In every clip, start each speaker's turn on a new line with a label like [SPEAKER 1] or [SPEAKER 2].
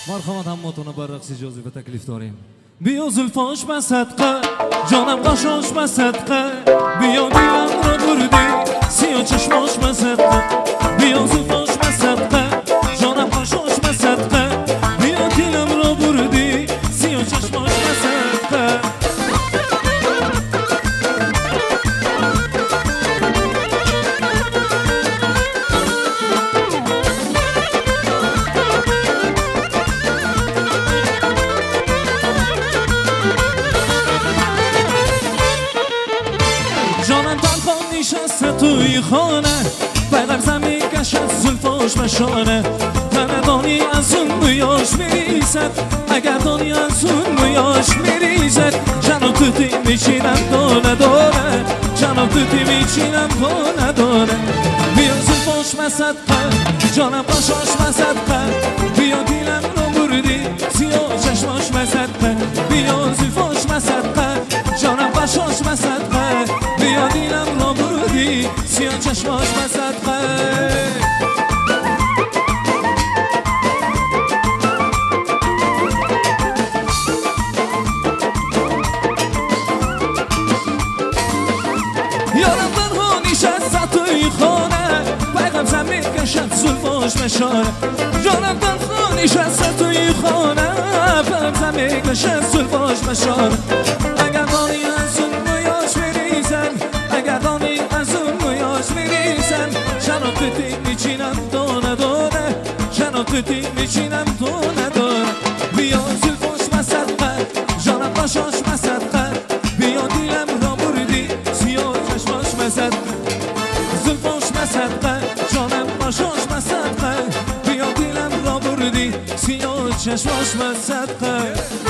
[SPEAKER 1] مرحمت همتون بر رقص جازی و تکلیف داریم. بیا زلفاش به صدقه، جانم قشاش به صدقه، بیا دیلم را بردی سیاه چشماش به صدقه. بیا زلفاش به صدقه، جانم قشاش به صدقه، بیا دیلم را بردی سیاه چشماش به صدقه. نشسته توی خانه بغل زمین کشد زلفاش بشانه. دانی از اون مویاش میریزد، اگر دانی از اون مویاش میریزد. جناب توتی میچینم تو نداره، جناب توتی میچینم تو نداره. بیا زلفاش بصدقه، جانم قشاش بصدقه، بیا دیلم رو بردی سیاه چشماش بصدقه. بیا زلفاش بصدقه، جانم قشاش بصدقه، بیا دیلم رو بردی سیاه چشماش بصدقه. یارم تنها نشسته توی خانه پیغم زمین کشد زلفاش بشاره. یارم تنها نشسته توی خانه پیغم زمین کشد زلفاش بشاره. اگر دانی از اون مویاش میریزن، اگر دانی از اون مویاش میریزن. جناب توتی میچینم تو نداره، جناب توتی میچینم تو نداره. بیا زلفاش بصدقه، جانم قشاش بصدقه، بیا دیلم را بردی سیاه چشماش بصدقه. زلفاش بصدقه، جانم قشاش بصدقه، بیا دیلم را بردی سیاه چشماش بصدقه.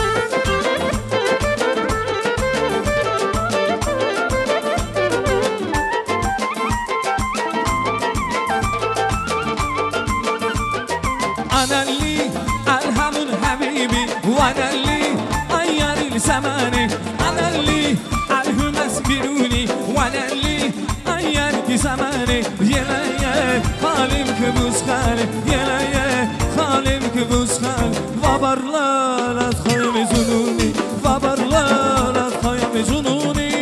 [SPEAKER 1] أنا اللي ألهم حبيبي وأنا اللي غير الزمان. أنا اللي ألهم أسبروني وأنا اللي غيرت زماني. يلا يا خالم كبوس خالي، يلا يا خالم كبوس خالي. وبرلا لا تخيم زنوني، وبرلا لا تخيم زنوني.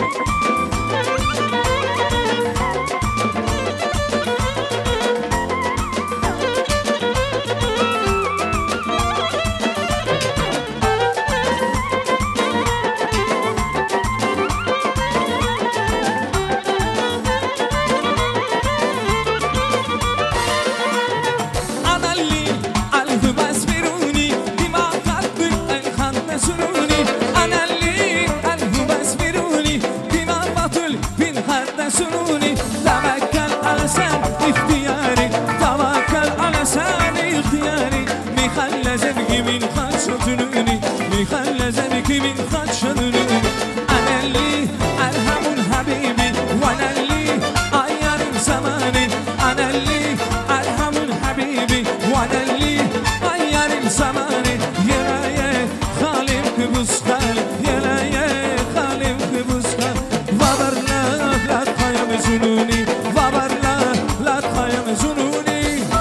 [SPEAKER 1] توكل على سن اختياري، توكل على سن اختياري. ميخلى زنكي من خدشتنوني، ميخلى زنكي من خدشتنوني. أنا اللي ألهم حبيبي وأنا اللي غير زماني. أنا اللي ألهم حبيبي وأنا اللي غير زماني. يلا يا خالم كبوس خال، يلا يا خالم كبوس خال. وبرنا لا تخيم زنوني، وبرنا لا تخيم زنوني.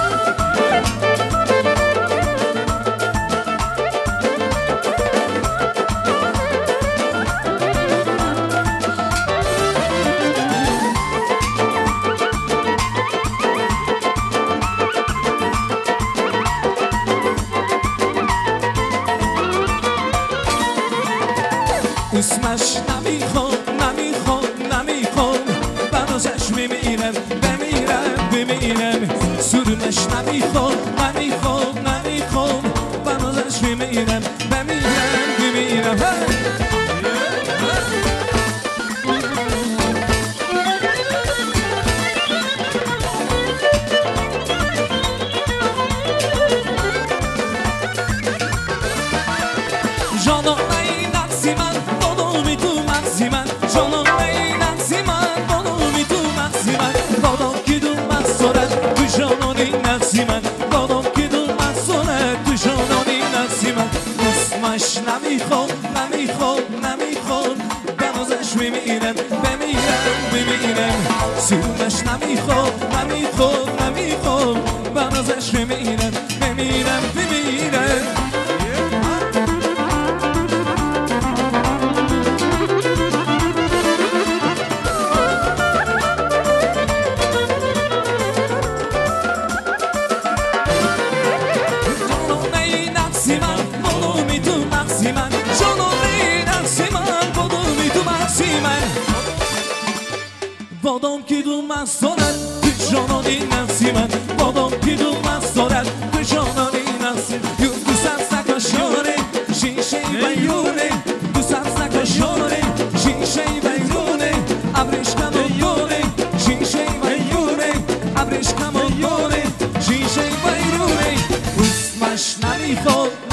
[SPEAKER 1] اسمش نمیخوام نمیخوام نمیخوام، بنازش میمیرم بمیرم بمیرم. سرمش نمیخوام نمیخوام نمیخوام، بنازش میمیرم بمیرم بمیرم. جانم ای نقصی من بادامی تو مغزی من. جانم ای نقصی من بادامی تو مغزی من. بادام که دو مغزارت تو جانانی نقصی من، بادام که دو مغزارت تو جانانی نقصی من. اسمش نمیخوام نمیخوام نمیخوام، بنازش میمیرم بمیرم بمیرم. سرمش نمیخوام نمیخوام نمیخوام، بنازش میمیرم بمیرم بمیرم. بادام که دو مست دارد تو جانانی نفسی من بادام که دو مست دارد تو جانانی نفسی دو سبز نکاشاره شیشه بیرونه دو سبز نکاشاره شیشه بیرونه ابرش کمونه شیشه بیرونه ابرش کمونه شیشه بیرونه اسمش نمیخواد